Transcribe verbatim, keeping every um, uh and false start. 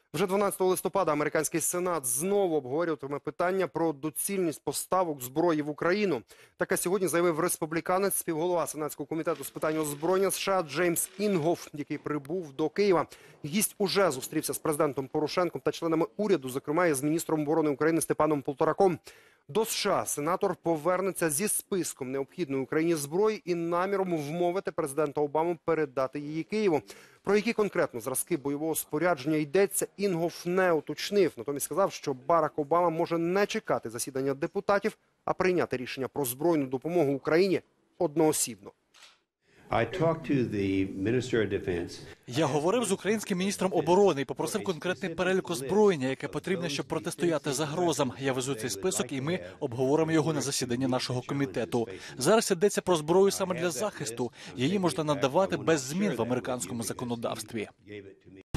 Вже дванадцятого листопада американський сенат знову обговорюватиме питання про доцільність поставок зброї в Україну. Таке сьогодні заявив республіканець, співголова Сенатського комітету з питань озброєння США Джеймс Інгоф, який прибув до Києва. Гість уже зустрівся з президентом Порошенком та членами уряду, зокрема і з міністром оборони України Степаном Полтораком. До США сенатор повернеться зі списком необхідної Україні зброї і наміром вмовити президента Обаму передати її Києву. Про які конкретно зразки бойового спорядження йдеться, Інгоф не уточнив. Натомість сказав, що Барак Обама може не чекати засідання депутатів, а прийняти рішення про збройну допомогу Україні одноосібно. Я говорив з українським міністром оборони і попросив конкретний перелік озброєння, яке потрібне, щоб протистояти загрозам. Я везу цей список, і ми обговоримо його на засіданні нашого комітету. Зараз йдеться про зброю саме для захисту. Її можна надавати без змін в американському законодавстві.